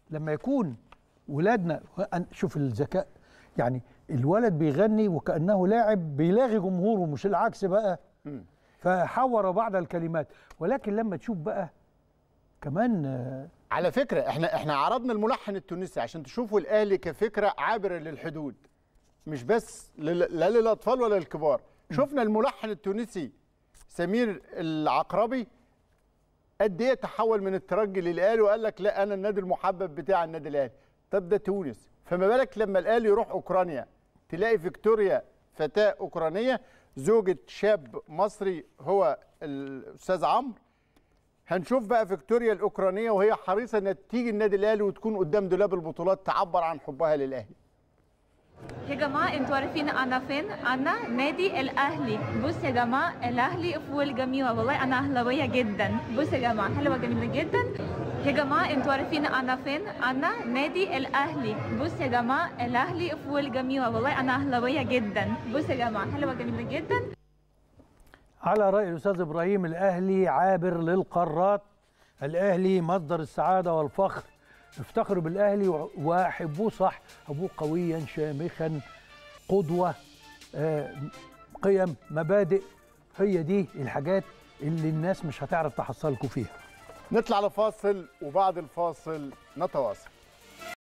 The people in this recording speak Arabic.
لما يكون ولادنا، شوف الذكاء، يعني الولد بيغني وكأنه لاعب بيلاغي جمهوره مش العكس بقى، فحور بعض الكلمات. ولكن لما تشوف بقى كمان على فكرة احنا عرضنا الملحن التونسي عشان تشوفوا الأهلي كفكرة عابرة للحدود، مش بس لا للأطفال ولا للكبار. شفنا الملحن التونسي سمير العقربي قد ايه تحول من الترجي للأهلي وقال لك لا أنا النادي المحبب بتاع النادي الأهلي. طب ده تونس، فما بالك لما الأهلي يروح أوكرانيا تلاقي فيكتوريا فتاة أوكرانية زوجة شاب مصري هو الأستاذ عمرو. هنشوف بقى فيكتوريا الأوكرانية وهي حريصة انها تيجي النادي الأهلي وتكون قدام دولاب البطولات تعبر عن حبها للأهلي. يا جماعة انتوا عارفين أنا فين؟ أنا نادي الأهلي. بص يا جماعة الأهلي فوق الجميلة، والله أنا أهلاوية جدا. بص يا جماعة حلوة جميلة جدا. يا جماعة انتوا عارفين أنا فين؟ أنا نادي الأهلي. بص يا جماعة الأهلي فوق الجميلة، والله أنا أهلاوية جدا. بص يا جماعة حلوة جميلة جدا. على رأي الأستاذ إبراهيم، الأهلي عابر للقارات، الأهلي مصدر السعادة والفخر، افتخروا بالأهلي وأحبوه صح، أبوه قويا شامخا قدوة، قيم، مبادئ، هي دي الحاجات اللي الناس مش هتعرف تحصلكوا فيها. نطلع لفاصل وبعد الفاصل نتواصل.